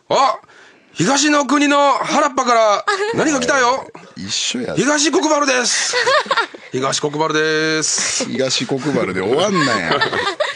あ、東の国の原っぱから何が来たよ。 一緒や。 東国原です。東国原です。 東国原で終わんなや。